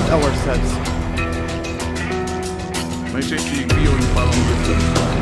ourselves. Najczęściej biją i palą dziewczyny.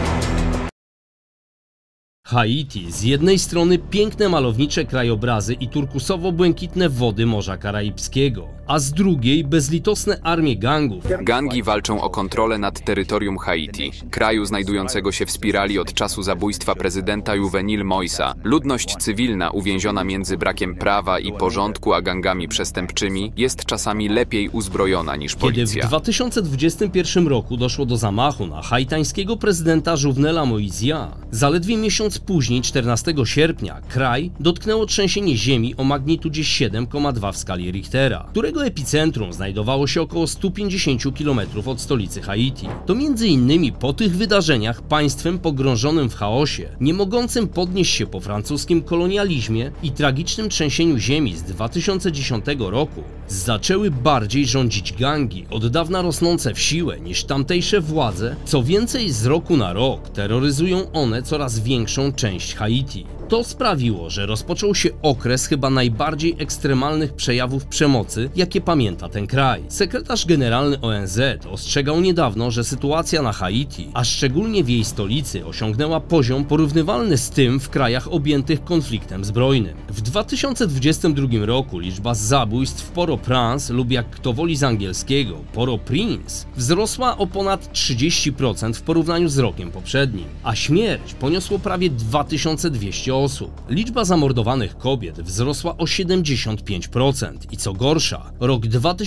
Haiti z jednej strony piękne malownicze krajobrazy i turkusowo-błękitne wody Morza Karaibskiego, a z drugiej bezlitosne armie gangów. Gangi walczą o kontrolę nad terytorium Haiti, kraju znajdującego się w spirali od czasu zabójstwa prezydenta Juvenil Moïsa. Ludność cywilna uwięziona między brakiem prawa i porządku a gangami przestępczymi jest czasami lepiej uzbrojona niż policja. Kiedy w 2021 roku doszło do zamachu na haitańskiego prezydenta Jovenela Moïsa, zaledwie miesiąc później, 14 sierpnia, kraj dotknęło trzęsienie ziemi o magnitudzie 7,2 w skali Richtera, którego epicentrum znajdowało się około 150 km od stolicy Haiti. To m.in. po tych wydarzeniach państwem pogrążonym w chaosie, nie mogącym podnieść się po francuskim kolonializmie i tragicznym trzęsieniu ziemi z 2010 roku, zaczęły bardziej rządzić gangi, od dawna rosnące w siłę niż tamtejsze władze. Co więcej, z roku na rok terroryzują one coraz większą część Haiti. To sprawiło, że rozpoczął się okres chyba najbardziej ekstremalnych przejawów przemocy, jakie pamięta ten kraj. Sekretarz generalny ONZ ostrzegał niedawno, że sytuacja na Haiti, a szczególnie w jej stolicy, osiągnęła poziom porównywalny z tym w krajach objętych konfliktem zbrojnym. W 2022 roku liczba zabójstw w Port-au-Prince, lub jak kto woli z angielskiego Port-au-Prince, wzrosła o ponad 30% w porównaniu z rokiem poprzednim, a śmierć poniosło prawie 2200 osób. Liczba zamordowanych kobiet wzrosła o 75% i co gorsza, rok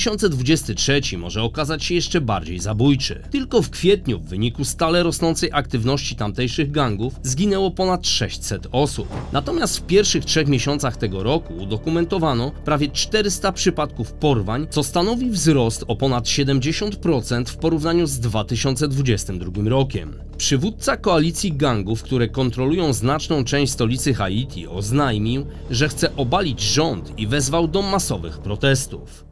2023 może okazać się jeszcze bardziej zabójczy. Tylko w kwietniu w wyniku stale rosnącej aktywności tamtejszych gangów zginęło ponad 600 osób. Natomiast w pierwszych 3 miesiącach tego roku udokumentowano prawie 400 przypadków porwań, co stanowi wzrost o ponad 70% w porównaniu z 2022 rokiem. Przywódca koalicji gangów, które kontrolują znaczną część stolicy Haiti, oznajmił, że chce obalić rząd i wezwał do masowych protestów.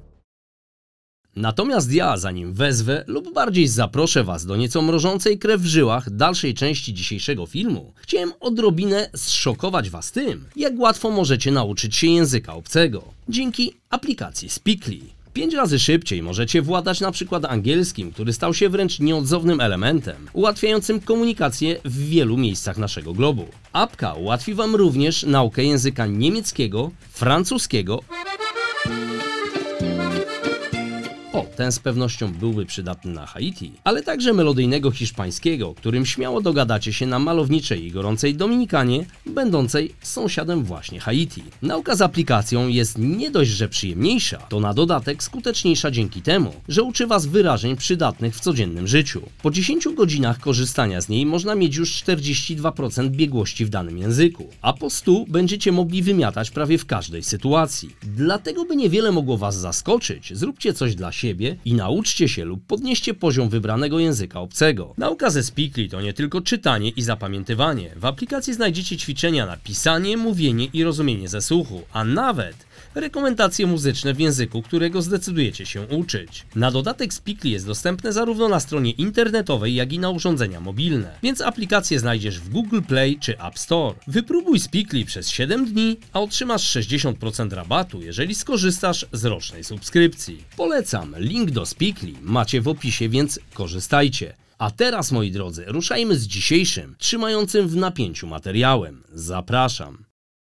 Natomiast ja, zanim wezwę lub bardziej zaproszę was do nieco mrożącej krew w żyłach dalszej części dzisiejszego filmu, chciałem odrobinę zszokować was tym, jak łatwo możecie nauczyć się języka obcego dzięki aplikacji Speakly. 5 razy szybciej możecie władać na przykład angielskim, który stał się wręcz nieodzownym elementem, ułatwiającym komunikację w wielu miejscach naszego globu. Apka ułatwi wam również naukę języka niemieckiego, francuskiego. Ten z pewnością byłby przydatny na Haiti, ale także melodyjnego hiszpańskiego, którym śmiało dogadacie się na malowniczej i gorącej Dominikanie, będącej sąsiadem właśnie Haiti. Nauka z aplikacją jest nie dość, że przyjemniejsza, to na dodatek skuteczniejsza dzięki temu, że uczy was wyrażeń przydatnych w codziennym życiu. Po 10 godzinach korzystania z niej można mieć już 42% biegłości w danym języku, a po 100 będziecie mogli wymiatać prawie w każdej sytuacji. Dlatego, by niewiele mogło was zaskoczyć, zróbcie coś dla siebie i nauczcie się lub podnieście poziom wybranego języka obcego. Nauka ze Speakly to nie tylko czytanie i zapamiętywanie. W aplikacji znajdziecie ćwiczenia na pisanie, mówienie i rozumienie ze słuchu, a nawet rekomendacje muzyczne w języku, którego zdecydujecie się uczyć. Na dodatek Speakly jest dostępne zarówno na stronie internetowej, jak i na urządzenia mobilne, więc aplikację znajdziesz w Google Play czy App Store. Wypróbuj Speakly przez 7 dni, a otrzymasz 60% rabatu, jeżeli skorzystasz z rocznej subskrypcji. Polecam, link do Speakly macie w opisie, więc korzystajcie. A teraz, moi drodzy, ruszajmy z dzisiejszym, trzymającym w napięciu materiałem. Zapraszam.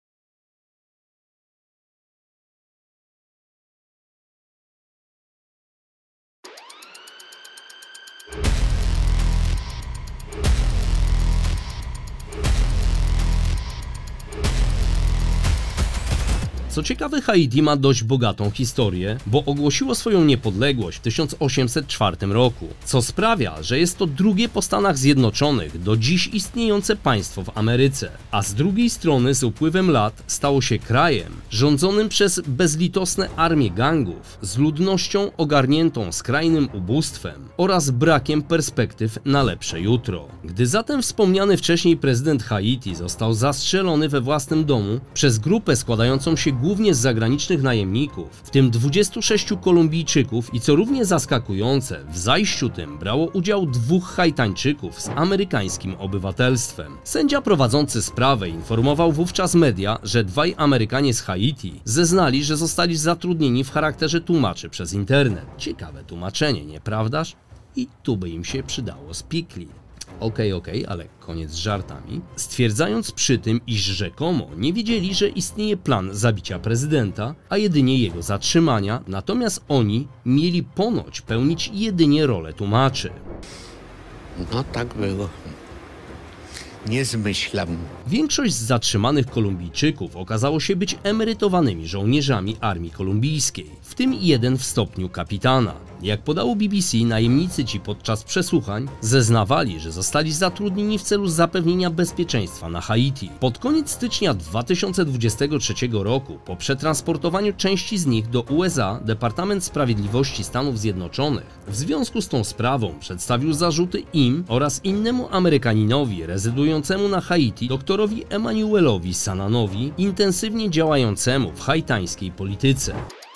Co ciekawe, Haiti ma dość bogatą historię, bo ogłosiło swoją niepodległość w 1804 roku, co sprawia, że jest to drugie po Stanach Zjednoczonych do dziś istniejące państwo w Ameryce, a z drugiej strony z upływem lat stało się krajem rządzonym przez bezlitosne armie gangów, z ludnością ogarniętą skrajnym ubóstwem oraz brakiem perspektyw na lepsze jutro. Gdy zatem wspomniany wcześniej prezydent Haiti został zastrzelony we własnym domu przez grupę składającą się głównie z zagranicznych najemników, w tym 26 Kolumbijczyków i co równie zaskakujące, w zajściu tym brało udział 2 Haitańczyków z amerykańskim obywatelstwem. Sędzia prowadzący sprawę informował wówczas media, że 2 Amerykanie z Haiti zeznali, że zostali zatrudnieni w charakterze tłumaczy przez internet. Ciekawe tłumaczenie, nieprawdaż? I tu by im się przydało spikli. Okej, ale koniec z żartami. Stwierdzając przy tym, iż rzekomo nie wiedzieli, że istnieje plan zabicia prezydenta, a jedynie jego zatrzymania, natomiast oni mieli ponoć pełnić jedynie rolę tłumaczy. No tak było. Nie zmyślam. Większość z zatrzymanych Kolumbijczyków okazało się być emerytowanymi żołnierzami armii kolumbijskiej, w tym jeden w stopniu kapitana. Jak podało BBC, najemnicy ci podczas przesłuchań zeznawali, że zostali zatrudnieni w celu zapewnienia bezpieczeństwa na Haiti. Pod koniec stycznia 2023 roku, po przetransportowaniu części z nich do USA, Departament Sprawiedliwości Stanów Zjednoczonych w związku z tą sprawą przedstawił zarzuty im oraz innemu Amerykaninowi rezydującemu na Haiti, doktorowi Emmanuelowi Sananowi, intensywnie działającemu w haitańskiej polityce.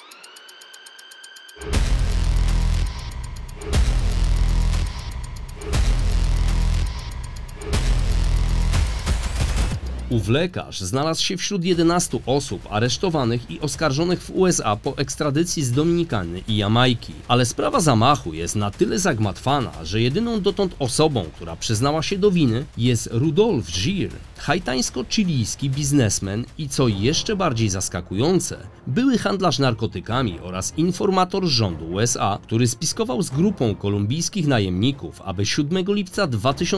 Ów lekarz znalazł się wśród 11 osób aresztowanych i oskarżonych w USA po ekstradycji z Dominikany i Jamajki. Ale sprawa zamachu jest na tyle zagmatwana, że jedyną dotąd osobą, która przyznała się do winy, jest Rudolph Gir, haitańsko-chilijski biznesmen i, co jeszcze bardziej zaskakujące, były handlarz narkotykami oraz informator rządu USA, który spiskował z grupą kolumbijskich najemników, aby 7 lipca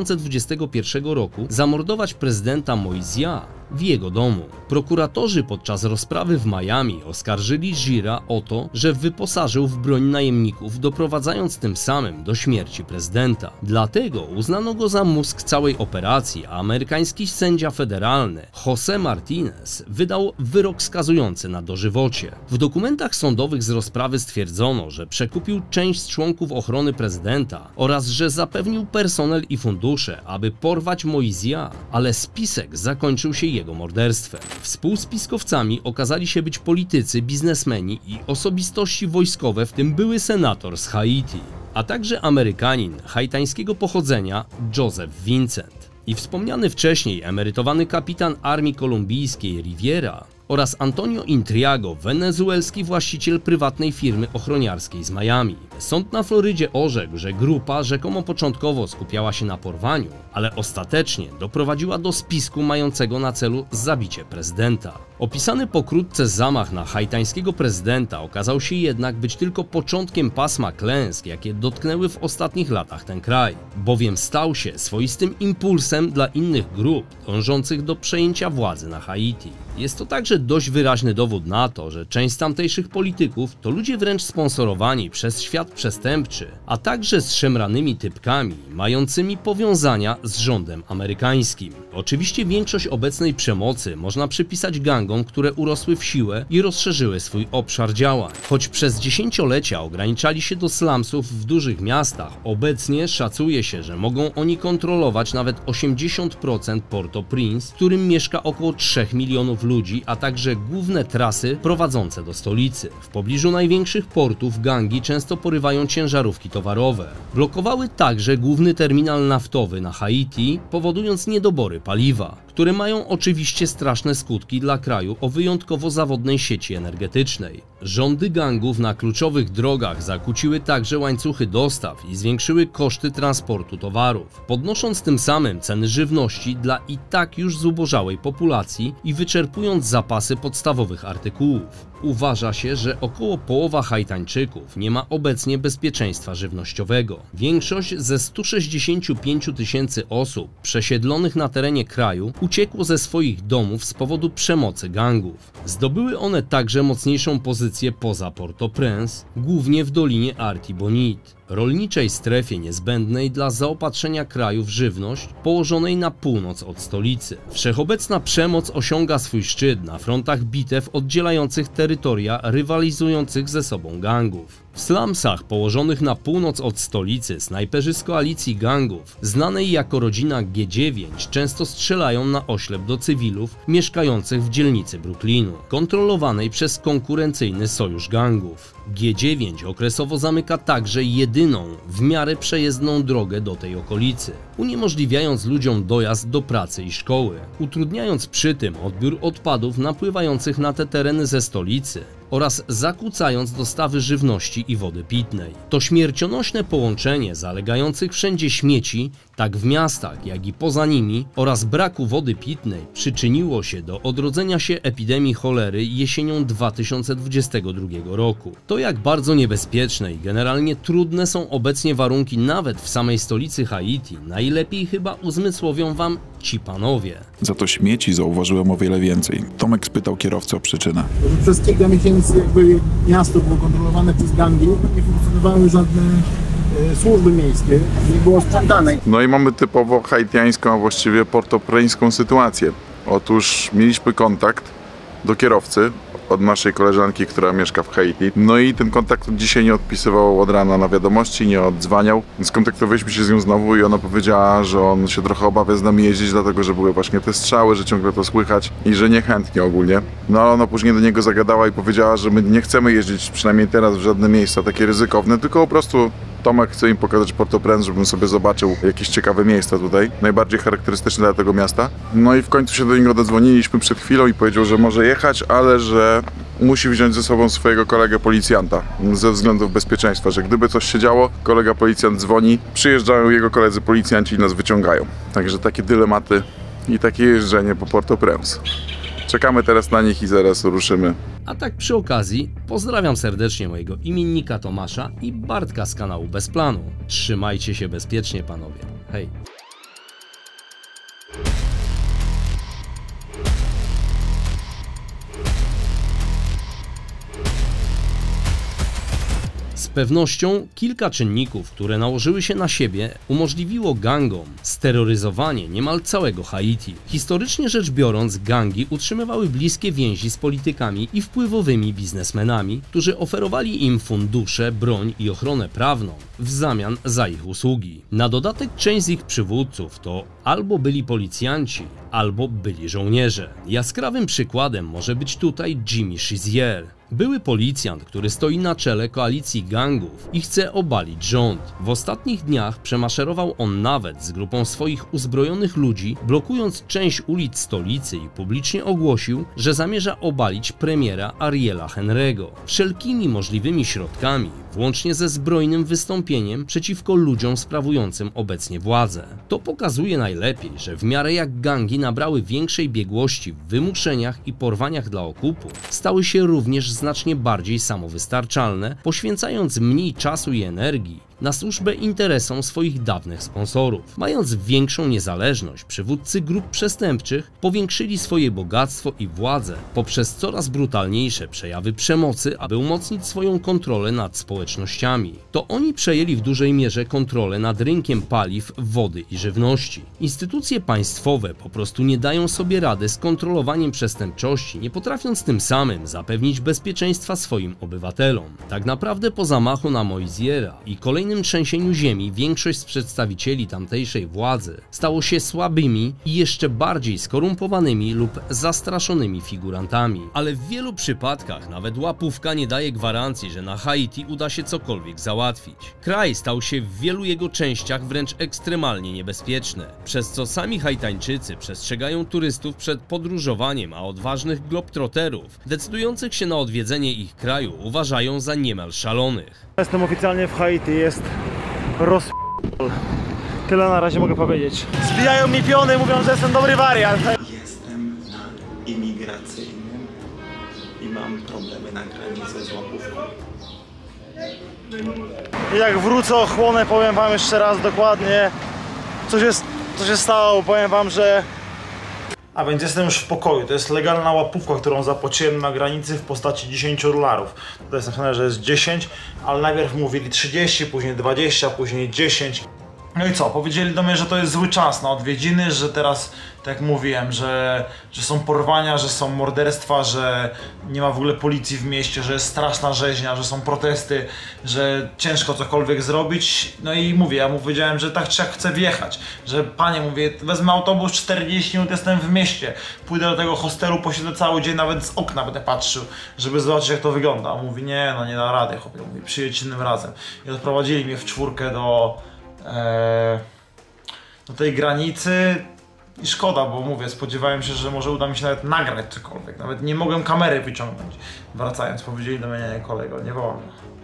2021 roku zamordować prezydenta Moïse w jego domu. Prokuratorzy podczas rozprawy w Miami oskarżyli Gira o to, że wyposażył w broń najemników, doprowadzając tym samym do śmierci prezydenta. Dlatego uznano go za mózg całej operacji, a amerykański sędzia federalny José Martinez wydał wyrok skazujący na dożywocie. W dokumentach sądowych z rozprawy stwierdzono, że przekupił część z członków ochrony prezydenta oraz że zapewnił personel i fundusze, aby porwać Moïse, ale spisek zakończył się jego morderstwem. Współspiskowcami okazali się być politycy, biznesmeni i osobistości wojskowe, w tym były senator z Haiti, a także Amerykanin haitańskiego pochodzenia Joseph Vincent i wspomniany wcześniej emerytowany kapitan armii kolumbijskiej Riviera oraz Antonio Intriago, wenezuelski właściciel prywatnej firmy ochroniarskiej z Miami. Sąd na Florydzie orzekł, że grupa rzekomo początkowo skupiała się na porwaniu, ale ostatecznie doprowadziła do spisku mającego na celu zabicie prezydenta. Opisany pokrótce zamach na haitańskiego prezydenta okazał się jednak być tylko początkiem pasma klęsk, jakie dotknęły w ostatnich latach ten kraj, bowiem stał się swoistym impulsem dla innych grup dążących do przejęcia władzy na Haiti. Jest to także dość wyraźny dowód na to, że część z tamtejszych polityków to ludzie wręcz sponsorowani przez świat przestępczy, a także z szemranymi typkami mającymi powiązania z rządem amerykańskim. Oczywiście większość obecnej przemocy można przypisać gangom, które urosły w siłę i rozszerzyły swój obszar działań. Choć przez dziesięciolecia ograniczali się do slumsów w dużych miastach, obecnie szacuje się, że mogą oni kontrolować nawet 80% Port-au-Prince, w którym mieszka około 3 milionów ludzi, a także główne trasy prowadzące do stolicy. W pobliżu największych portów gangi często porywają ciężarówki towarowe. Blokowały także główny terminal naftowy na Haiti, powodując niedobory paliwa, które mają oczywiście straszne skutki dla kraju o wyjątkowo zawodnej sieci energetycznej. Rządy gangów na kluczowych drogach zakłóciły także łańcuchy dostaw i zwiększyły koszty transportu towarów, podnosząc tym samym ceny żywności dla i tak już zubożałej populacji i wyczerpując zapasy podstawowych artykułów. Uważa się, że około połowa Haitańczyków nie ma obecnie bezpieczeństwa żywnościowego. Większość ze 165 000 osób przesiedlonych na terenie kraju uciekło ze swoich domów z powodu przemocy gangów. Zdobyły one także mocniejszą pozycję poza Port-au-Prince, głównie w Dolinie Artibonite, rolniczej strefie niezbędnej dla zaopatrzenia kraju w żywność położonej na północ od stolicy. Wszechobecna przemoc osiąga swój szczyt na frontach bitew oddzielających terytoria rywalizujących ze sobą gangów. W slumsach położonych na północ od stolicy snajperzy z koalicji gangów, znanej jako rodzina G9, często strzelają na oślep do cywilów mieszkających w dzielnicy Brooklynu, kontrolowanej przez konkurencyjny sojusz gangów. G9 okresowo zamyka także jedyną, w miarę przejezdną drogę do tej okolicy, uniemożliwiając ludziom dojazd do pracy i szkoły, utrudniając przy tym odbiór odpadów napływających na te tereny ze stolicy oraz zakłócając dostawy żywności i wody pitnej. To śmiercionośne połączenie zalegających wszędzie śmieci, tak w miastach, jak i poza nimi, oraz braku wody pitnej przyczyniło się do odrodzenia się epidemii cholery jesienią 2022 roku. To jak bardzo niebezpieczne i generalnie trudne są obecnie warunki nawet w samej stolicy Haiti, najlepiej chyba uzmysłowią wam ci panowie. Za to śmieci zauważyłem o wiele więcej. Tomek spytał kierowcę o przyczynę. Przez kilka miesięcy jakby miasto było kontrolowane przez gangi, nie funkcjonowały żadne służby miejskie, nie było sprzątanej. No i mamy typowo haitiańską, a właściwie portopreńską sytuację. Otóż mieliśmy kontakt do kierowcy od naszej koleżanki, która mieszka w Haiti. No i ten kontakt dzisiaj nie odpisywał od rana na wiadomości, nie oddzwaniał. Skontaktowaliśmy się z nią znowu i ona powiedziała, że on się trochę obawia z nami jeździć, dlatego że były właśnie te strzały, że ciągle to słychać i że niechętnie ogólnie. No ale ona później do niego zagadała i powiedziała, że my nie chcemy jeździć, przynajmniej teraz, w żadne miejsca takie ryzykowne, tylko po prostu Tomek chce im pokazać Port-au-Prince, żebym sobie zobaczył jakieś ciekawe miejsca tutaj, najbardziej charakterystyczne dla tego miasta. No i w końcu się do niego dodzwoniliśmy przed chwilą i powiedział, że może jechać, ale że musi wziąć ze sobą swojego kolegę policjanta ze względów bezpieczeństwa, że gdyby coś się działo, kolega policjant dzwoni, przyjeżdżają jego koledzy policjanci i nas wyciągają. Także takie dylematy i takie jeżdżenie po Port-au-Prince. Czekamy teraz na nich i zaraz ruszymy. A tak przy okazji pozdrawiam serdecznie mojego imiennika Tomasza i Bartka z kanału Bez Planu. Trzymajcie się bezpiecznie, panowie. Hej! Z pewnością kilka czynników, które nałożyły się na siebie, umożliwiło gangom steroryzowanie niemal całego Haiti. Historycznie rzecz biorąc, gangi utrzymywały bliskie więzi z politykami i wpływowymi biznesmenami, którzy oferowali im fundusze, broń i ochronę prawną w zamian za ich usługi. Na dodatek część z ich przywódców to albo byli policjanci, albo byli żołnierze. Jaskrawym przykładem może być tutaj Jimmy Chizier. Były policjant, który stoi na czele koalicji gangów i chce obalić rząd. W ostatnich dniach przemaszerował on nawet z grupą swoich uzbrojonych ludzi, blokując część ulic stolicy i publicznie ogłosił, że zamierza obalić premiera Ariela Henry'ego wszelkimi możliwymi środkami, włącznie ze zbrojnym wystąpieniem przeciwko ludziom sprawującym obecnie władzę. To pokazuje najlepiej, że w miarę jak gangi nabrały większej biegłości w wymuszeniach i porwaniach dla okupu, stały się również znacznie bardziej samowystarczalne, poświęcając mniej czasu i energii na służbę interesom swoich dawnych sponsorów. Mając większą niezależność, przywódcy grup przestępczych powiększyli swoje bogactwo i władzę poprzez coraz brutalniejsze przejawy przemocy, aby umocnić swoją kontrolę nad społecznościami. To oni przejęli w dużej mierze kontrolę nad rynkiem paliw, wody i żywności. Instytucje państwowe po prostu nie dają sobie rady z kontrolowaniem przestępczości, nie potrafiąc tym samym zapewnić bezpieczeństwa swoim obywatelom. Tak naprawdę po zamachu na Moisiera i kolejnym trzęsieniu ziemi większość z przedstawicieli tamtejszej władzy stało się słabymi i jeszcze bardziej skorumpowanymi lub zastraszonymi figurantami. Ale w wielu przypadkach nawet łapówka nie daje gwarancji, że na Haiti uda się cokolwiek załatwić. Kraj stał się w wielu jego częściach wręcz ekstremalnie niebezpieczny, przez co sami Haitańczycy przestrzegają turystów przed podróżowaniem, a odważnych globtroterów decydujących się na odwiedzenie ich kraju uważają za niemal szalonych. Jestem oficjalnie w Haiti, jest Tyle na razie mogę powiedzieć. Zbijają mi piony, mówią, że jestem dobry wariant. Jestem na imigracyjnym i mam problemy na granicy z łapówką. I jak wrócę, ochłonę, powiem wam jeszcze raz dokładnie, co się stało. Powiem wam, że... A więc jestem już w pokoju. To jest legalna łapówka, którą zapłaciłem na granicy w postaci $10. To jest napisane, że jest 10, ale najpierw mówili 30, później 20, później 10. No i co? Powiedzieli do mnie, że to jest zły czas na odwiedziny, że teraz, tak jak mówiłem, że są porwania, że są morderstwa, że nie ma w ogóle policji w mieście, że jest straszna rzeźnia, że są protesty, że ciężko cokolwiek zrobić. No i mówię, ja mu powiedziałem, że tak czy jak chcę wjechać, że panie, mówię, wezmę autobus, 40 minut jestem w mieście, pójdę do tego hostelu, posiedzę cały dzień, nawet z okna będę patrzył, żeby zobaczyć jak to wygląda. A on mówi, nie, no nie da rady, chłopie, mówi, przyjedź innym razem. I odprowadzili mnie w czwórkę do tej granicy i szkoda, bo mówię, spodziewałem się, że może uda mi się nawet nagrać cokolwiek, nawet nie mogłem kamery wyciągnąć. Wracając, powiedzieli do mnie, nie kolego, nie wolno.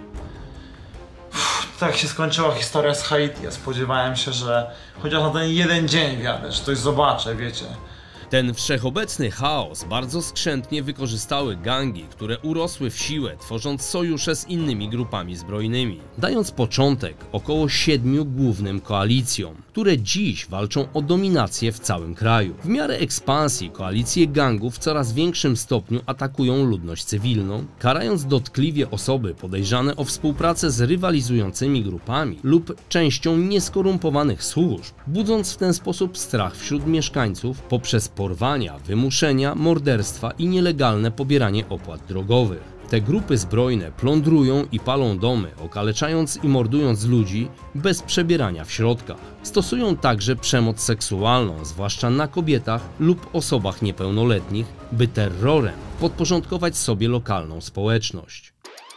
Tak się skończyła historia z Haiti. Ja spodziewałem się, że chociaż na ten jeden dzień wjadę, że coś zobaczę, wiecie. Ten wszechobecny chaos bardzo skrzętnie wykorzystały gangi, które urosły w siłę, tworząc sojusze z innymi grupami zbrojnymi, dając początek około 7 głównym koalicjom, które dziś walczą o dominację w całym kraju. W miarę ekspansji koalicje gangów w coraz większym stopniu atakują ludność cywilną, karając dotkliwie osoby podejrzane o współpracę z rywalizującymi grupami lub częścią nieskorumpowanych służb, budząc w ten sposób strach wśród mieszkańców poprzez porwania, wymuszenia, morderstwa i nielegalne pobieranie opłat drogowych. Te grupy zbrojne plądrują i palą domy, okaleczając i mordując ludzi bez przebierania w środkach. Stosują także przemoc seksualną, zwłaszcza na kobietach lub osobach niepełnoletnich, by terrorem podporządkować sobie lokalną społeczność.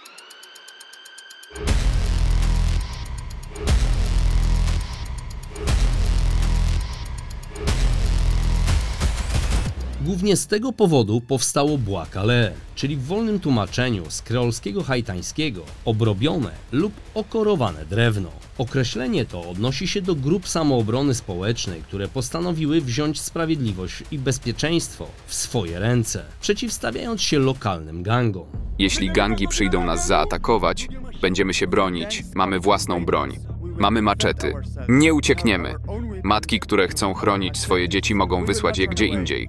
Głównie z tego powodu powstało Bois Calais, czyli w wolnym tłumaczeniu z kreolskiego haitańskiego obrobione lub okorowane drewno. Określenie to odnosi się do grup samoobrony społecznej, które postanowiły wziąć sprawiedliwość i bezpieczeństwo w swoje ręce, przeciwstawiając się lokalnym gangom. Jeśli gangi przyjdą nas zaatakować, będziemy się bronić, mamy własną broń. Mamy maczety. Nie uciekniemy. Matki, które chcą chronić swoje dzieci, mogą wysłać je gdzie indziej.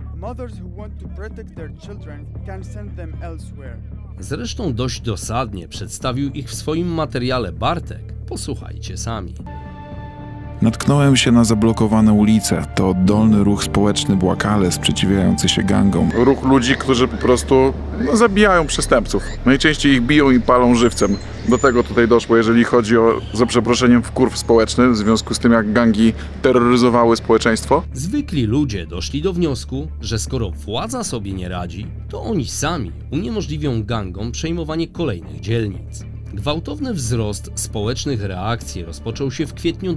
Zresztą dość dosadnie przedstawił ich w swoim materiale Bartek. Posłuchajcie sami. Natknąłem się na zablokowane ulice. To oddolny ruch społeczny Bois Calais sprzeciwiający się gangom. Ruch ludzi, którzy po prostu zabijają przestępców. Najczęściej ich biją i palą żywcem. Do tego tutaj doszło, jeżeli chodzi o, za przeproszeniem, wkurw społeczny, w związku z tym jak gangi terroryzowały społeczeństwo. Zwykli ludzie doszli do wniosku, że skoro władza sobie nie radzi, to oni sami uniemożliwią gangom przejmowanie kolejnych dzielnic. Gwałtowny wzrost społecznych reakcji rozpoczął się w kwietniu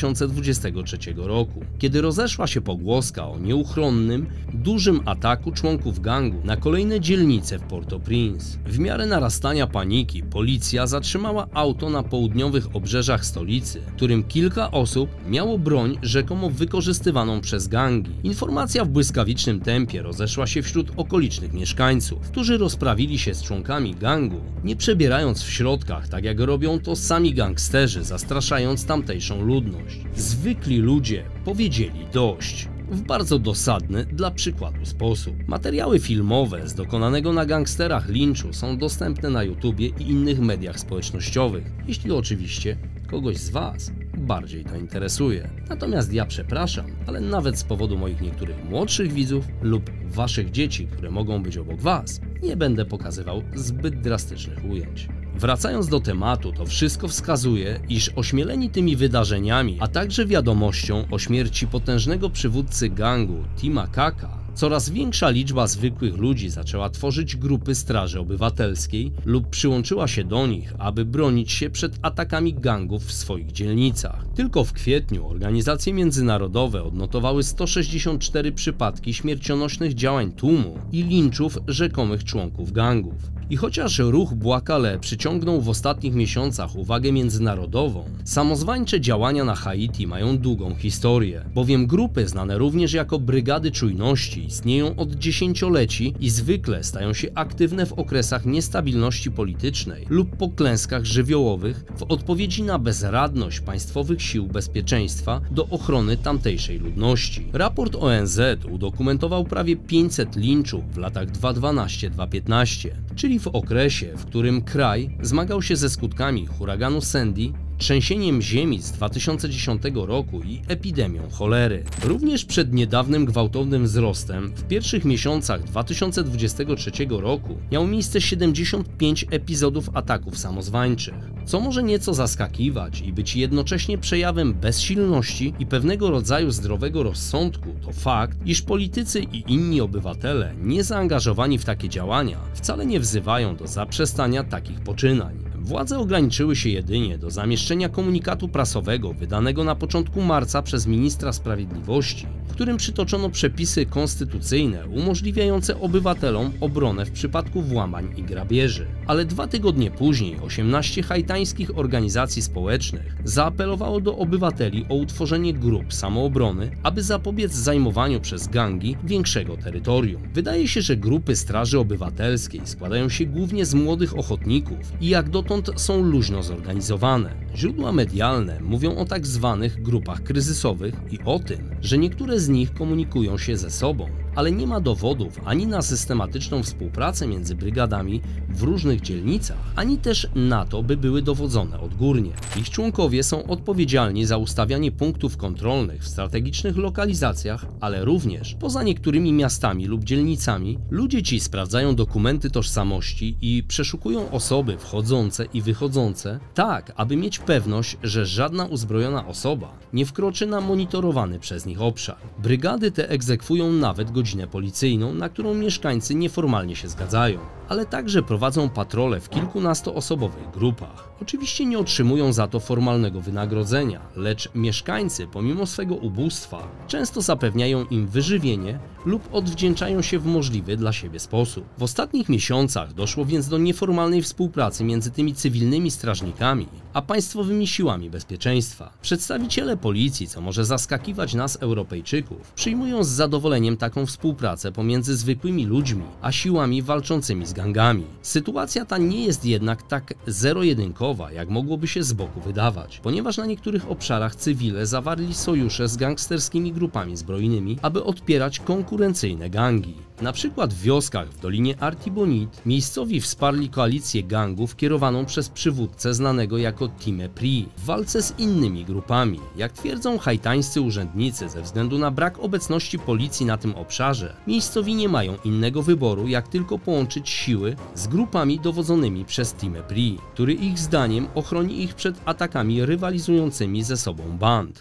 2023 roku, kiedy rozeszła się pogłoska o nieuchronnym, dużym ataku członków gangu na kolejne dzielnice w Port-au-Prince. W miarę narastania paniki policja zatrzymała auto na południowych obrzeżach stolicy, którym kilka osób miało broń rzekomo wykorzystywaną przez gangi. Informacja w błyskawicznym tempie rozeszła się wśród okolicznych mieszkańców, którzy rozprawili się z członkami gangu, nie przebierając w środkach, tak jak robią to sami gangsterzy, zastraszając tamtejszą ludność. Zwykli ludzie powiedzieli dość. W bardzo dosadny dla przykładu sposób. Materiały filmowe z dokonanego na gangsterach linczu są dostępne na YouTubie i innych mediach społecznościowych, jeśli oczywiście kogoś z Was bardziej to interesuje. Natomiast ja przepraszam, ale nawet z powodu moich niektórych młodszych widzów lub Waszych dzieci, które mogą być obok Was, nie będę pokazywał zbyt drastycznych ujęć. Wracając do tematu, to wszystko wskazuje, iż ośmieleni tymi wydarzeniami, a także wiadomością o śmierci potężnego przywódcy gangu Tima Kaka, coraz większa liczba zwykłych ludzi zaczęła tworzyć grupy straży obywatelskiej lub przyłączyła się do nich, aby bronić się przed atakami gangów w swoich dzielnicach. Tylko w kwietniu organizacje międzynarodowe odnotowały 164 przypadki śmiercionośnych działań tłumu i linczów rzekomych członków gangów. I chociaż ruch Bois Calais przyciągnął w ostatnich miesiącach uwagę międzynarodową, samozwańcze działania na Haiti mają długą historię, bowiem grupy znane również jako Brygady Czujności istnieją od dziesięcioleci i zwykle stają się aktywne w okresach niestabilności politycznej lub po klęskach żywiołowych w odpowiedzi na bezradność państwowych sił bezpieczeństwa do ochrony tamtejszej ludności. Raport ONZ udokumentował prawie 500 linczów w latach 2012-2015, czyli w okresie, w którym kraj zmagał się ze skutkami huraganu Sandy trzęsieniem ziemi z 2010 roku i epidemią cholery. Również przed niedawnym gwałtownym wzrostem w pierwszych miesiącach 2023 roku miało miejsce 75 epizodów ataków samozwańczych. Co może nieco zaskakiwać i być jednocześnie przejawem bezsilności i pewnego rodzaju zdrowego rozsądku, to fakt, iż politycy i inni obywatele niezaangażowani w takie działania wcale nie wzywają do zaprzestania takich poczynań. Władze ograniczyły się jedynie do zamieszczenia komunikatu prasowego wydanego na początku marca przez ministra sprawiedliwości, w którym przytoczono przepisy konstytucyjne umożliwiające obywatelom obronę w przypadku włamań i grabieży. Ale 2 tygodnie później 18 haitańskich organizacji społecznych zaapelowało do obywateli o utworzenie grup samoobrony, aby zapobiec zajmowaniu przez gangi większego terytorium. Wydaje się, że grupy Straży Obywatelskiej składają się głównie z młodych ochotników i jak dotąd są luźno zorganizowane. Źródła medialne mówią o tak zwanych grupach kryzysowych i o tym, że niektóre z nich komunikują się ze sobą, ale nie ma dowodów ani na systematyczną współpracę między brygadami w różnych dzielnicach, ani też na to, by były dowodzone odgórnie. Ich członkowie są odpowiedzialni za ustawianie punktów kontrolnych w strategicznych lokalizacjach, ale również poza niektórymi miastami lub dzielnicami ludzie ci sprawdzają dokumenty tożsamości i przeszukują osoby wchodzące i wychodzące, tak aby mieć pewność, że żadna uzbrojona osoba nie wkroczy na monitorowany przez nich obszar. Brygady te egzekwują nawet godzinę policyjną, na którą mieszkańcy nieformalnie się zgadzają, ale także prowadzą patrole w kilkunastoosobowych grupach. Oczywiście nie otrzymują za to formalnego wynagrodzenia, lecz mieszkańcy pomimo swego ubóstwa często zapewniają im wyżywienie lub odwdzięczają się w możliwy dla siebie sposób. W ostatnich miesiącach doszło więc do nieformalnej współpracy między tymi cywilnymi strażnikami a państwowymi siłami bezpieczeństwa. Przedstawiciele policji, co może zaskakiwać nas Europejczyków, przyjmują z zadowoleniem taką współpracę pomiędzy zwykłymi ludźmi a siłami walczącymi z gangami. Sytuacja ta nie jest jednak tak zero-jedynkowa, jak mogłoby się z boku wydawać, ponieważ na niektórych obszarach cywile zawarli sojusze z gangsterskimi grupami zbrojnymi, aby odpierać konkurencyjne gangi. Na przykład w wioskach w Dolinie Artibonite miejscowi wsparli koalicję gangów kierowaną przez przywódcę znanego jako Time Pri w walce z innymi grupami. Jak twierdzą haitańscy urzędnicy, ze względu na brak obecności policji na tym obszarze, miejscowi nie mają innego wyboru, jak tylko połączyć siły z grupami dowodzonymi przez Time Pri, który ich zdaniem ochroni ich przed atakami rywalizującymi ze sobą band.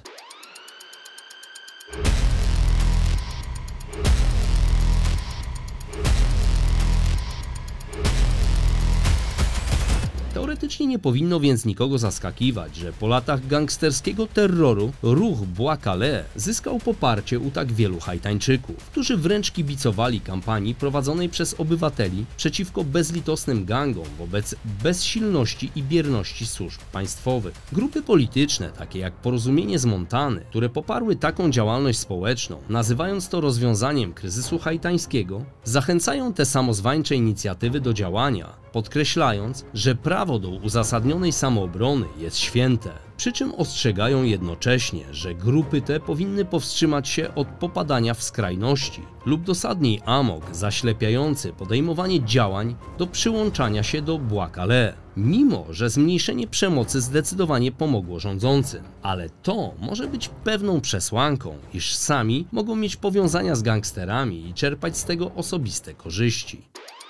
Teoretycznie nie powinno więc nikogo zaskakiwać, że po latach gangsterskiego terroru ruch Bouakale zyskał poparcie u tak wielu Haitańczyków, którzy wręcz kibicowali kampanii prowadzonej przez obywateli przeciwko bezlitosnym gangom wobec bezsilności i bierności służb państwowych. Grupy polityczne, takie jak Porozumienie z Montany, które poparły taką działalność społeczną, nazywając to rozwiązaniem kryzysu haitańskiego, zachęcają te samozwańcze inicjatywy do działania, podkreślając, że prawo do uzasadnionej samoobrony jest święte. Przy czym ostrzegają jednocześnie, że grupy te powinny powstrzymać się od popadania w skrajności lub dosadniej amok zaślepiający podejmowanie działań do przyłączania się do Bouakale. Mimo że zmniejszenie przemocy zdecydowanie pomogło rządzącym, ale to może być pewną przesłanką, iż sami mogą mieć powiązania z gangsterami i czerpać z tego osobiste korzyści.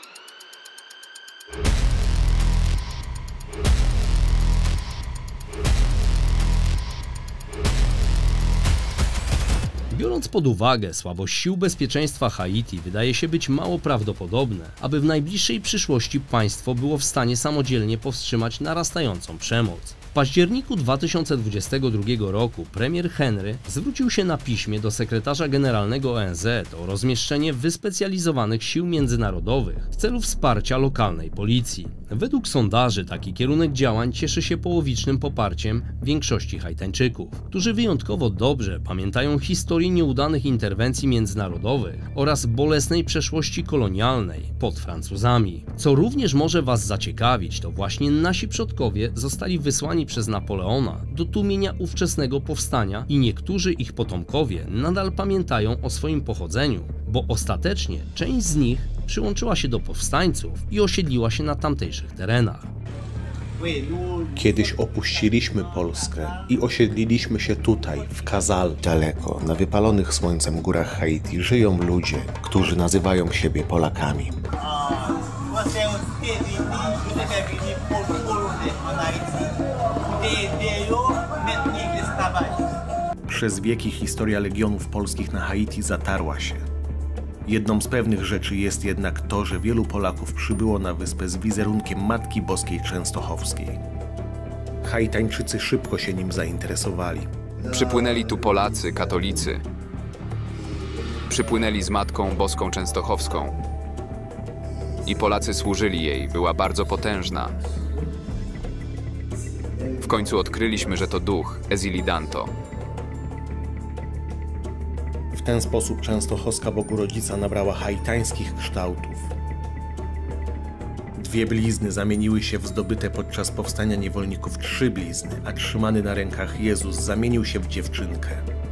Biorąc pod uwagę słabość sił bezpieczeństwa Haiti, wydaje się być mało prawdopodobne, aby w najbliższej przyszłości państwo było w stanie samodzielnie powstrzymać narastającą przemoc. W październiku 2022 roku premier Henry zwrócił się na piśmie do sekretarza generalnego ONZ o rozmieszczenie wyspecjalizowanych sił międzynarodowych w celu wsparcia lokalnej policji. Według sondaży taki kierunek działań cieszy się połowicznym poparciem większości Haitańczyków, którzy wyjątkowo dobrze pamiętają historię nieudanych interwencji międzynarodowych oraz bolesnej przeszłości kolonialnej pod Francuzami. Co również może Was zaciekawić, to właśnie nasi przodkowie zostali wysłani przez Napoleona do tłumienia ówczesnego powstania i niektórzy ich potomkowie nadal pamiętają o swoim pochodzeniu, bo ostatecznie część z nich przyłączyła się do powstańców i osiedliła się na tamtejszych terenach. Kiedyś opuściliśmy Polskę i osiedliliśmy się tutaj, w Kazal. Daleko, na wypalonych słońcem górach Haiti żyją ludzie, którzy nazywają siebie Polakami. Przez wieki historia legionów polskich na Haiti zatarła się. Jedną z pewnych rzeczy jest jednak to, że wielu Polaków przybyło na wyspę z wizerunkiem Matki Boskiej Częstochowskiej. Haitańczycy szybko się nim zainteresowali. Przypłynęli tu Polacy, katolicy. Przypłynęli z Matką Boską Częstochowską. I Polacy służyli jej, była bardzo potężna. W końcu odkryliśmy, że to duch, Ezilidanto. W ten sposób Częstochowska Bogorodzica nabrała haitańskich kształtów. Dwie blizny zamieniły się w zdobyte podczas powstania niewolników 3 blizny, a trzymany na rękach Jezus zamienił się w dziewczynkę.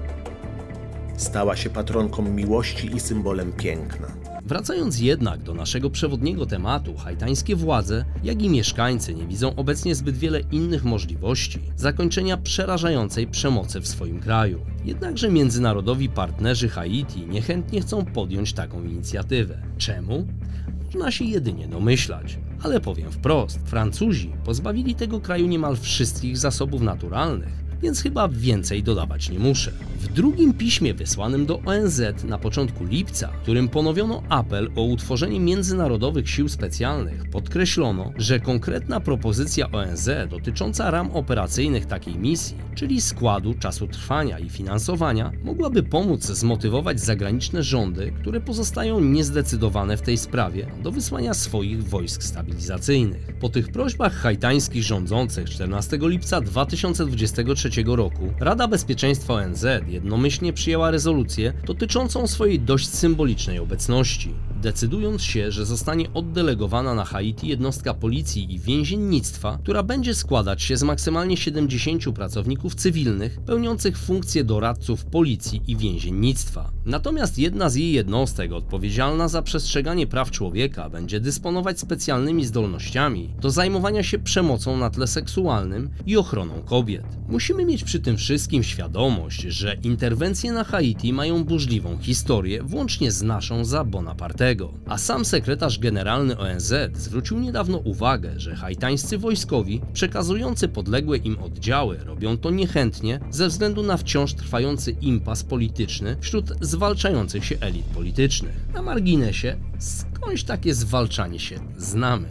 Stała się patronką miłości i symbolem piękna. Wracając jednak do naszego przewodniego tematu, haitańskie władze, jak i mieszkańcy nie widzą obecnie zbyt wiele innych możliwości zakończenia przerażającej przemocy w swoim kraju. Jednakże międzynarodowi partnerzy Haiti niechętnie chcą podjąć taką inicjatywę. Czemu? Można się jedynie domyślać. Ale powiem wprost, Francuzi pozbawili tego kraju niemal wszystkich zasobów naturalnych, więc chyba więcej dodawać nie muszę. W drugim piśmie wysłanym do ONZ na początku lipca, w którym ponowiono apel o utworzenie międzynarodowych sił specjalnych, podkreślono, że konkretna propozycja ONZ dotycząca ram operacyjnych takiej misji, czyli składu, czasu trwania i finansowania, mogłaby pomóc zmotywować zagraniczne rządy, które pozostają niezdecydowane w tej sprawie, do wysłania swoich wojsk stabilizacyjnych. Po tych prośbach haitańskich rządzących 14 lipca 2023 roku Rada Bezpieczeństwa ONZ jednomyślnie przyjęła rezolucję dotyczącą swojej dość symbolicznej obecności, decydując się, że zostanie oddelegowana na Haiti jednostka policji i więziennictwa, która będzie składać się z maksymalnie 70 pracowników cywilnych pełniących funkcje doradców policji i więziennictwa. Natomiast jedna z jej jednostek odpowiedzialna za przestrzeganie praw człowieka będzie dysponować specjalnymi zdolnościami do zajmowania się przemocą na tle seksualnym i ochroną kobiet. Musimy mieć przy tym wszystkim świadomość, że interwencje na Haiti mają burzliwą historię, włącznie z naszą za Bonapartego. A sam sekretarz generalny ONZ zwrócił niedawno uwagę, że haitańscy wojskowi przekazujący podległe im oddziały robią to niechętnie ze względu na wciąż trwający impas polityczny wśród zwalczających się elit politycznych. Na marginesie, skądś takie zwalczanie się znamy.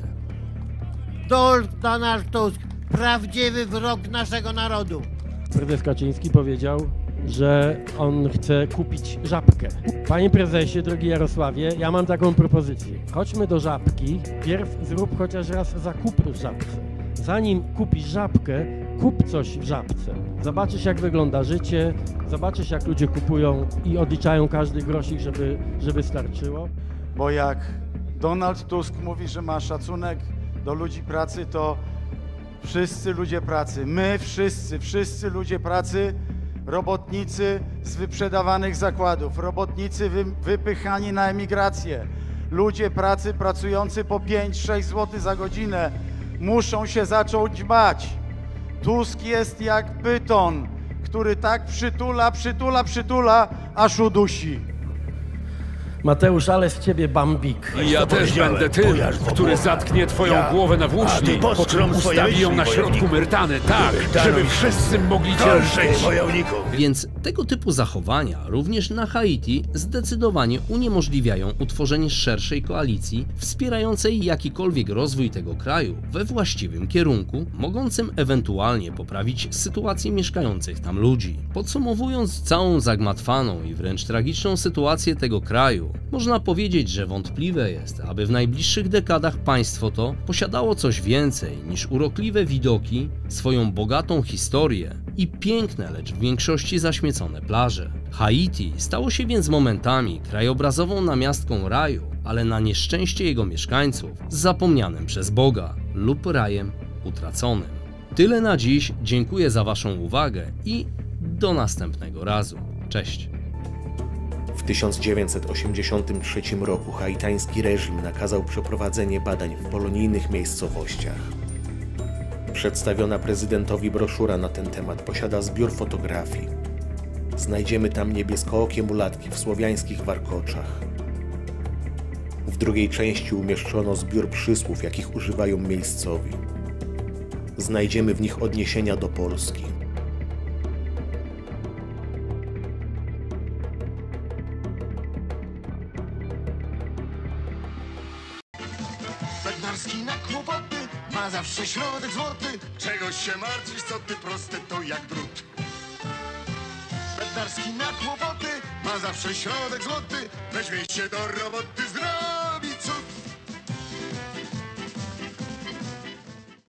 Donald Tusk, prawdziwy wróg naszego narodu. Prezes Kaczyński powiedział, że on chce kupić Żabkę. Panie prezesie, drogi Jarosławie, ja mam taką propozycję. Chodźmy do Żabki, pierw zrób chociaż raz zakup w Żabce. Zanim kupisz Żabkę, kup coś w Żabce. Zobaczysz, jak wygląda życie, zobaczysz, jak ludzie kupują i odliczają każdy grosik, żeby starczyło. Bo jak Donald Tusk mówi, że ma szacunek do ludzi pracy, to wszyscy ludzie pracy, my wszyscy ludzie pracy, robotnicy z wyprzedawanych zakładów, robotnicy wypychani na emigrację, ludzie pracy pracujący po 5-6 zł za godzinę muszą się zacząć bać. Tusk jest jak pyton, który tak przytula, aż udusi. Mateusz, ale z ciebie bambik. I ja też będę tym, który zatknie twoją głowę na włóczni, po czym ustawi ją na środku Myrtany, tak, żeby wszyscy mogli cię żyć. Więc tego typu zachowania również na Haiti zdecydowanie uniemożliwiają utworzenie szerszej koalicji wspierającej jakikolwiek rozwój tego kraju we właściwym kierunku, mogącym ewentualnie poprawić sytuację mieszkających tam ludzi. Podsumowując całą zagmatwaną i wręcz tragiczną sytuację tego kraju, można powiedzieć, że wątpliwe jest, aby w najbliższych dekadach państwo to posiadało coś więcej niż urokliwe widoki, swoją bogatą historię i piękne, lecz w większości zaśmiecone plaże. Haiti stało się więc momentami krajobrazową namiastką raju, ale na nieszczęście jego mieszkańców zapomnianym przez Boga lub rajem utraconym. Tyle na dziś, dziękuję za waszą uwagę i do następnego razu. Cześć! W 1983 roku haitański reżim nakazał przeprowadzenie badań w polonijnych miejscowościach. Przedstawiona prezydentowi broszura na ten temat posiada zbiór fotografii. Znajdziemy tam niebieskookie mulatki w słowiańskich warkoczach. W drugiej części umieszczono zbiór przysłów, jakich używają miejscowi. Znajdziemy w nich odniesienia do Polski. Bednarski na kłopoty ma zawsze środek złoty. Czegoś się martwisz, co ty proste to jak drut. Bednarski na kłopoty ma zawsze środek złoty. Weźmie się do roboty.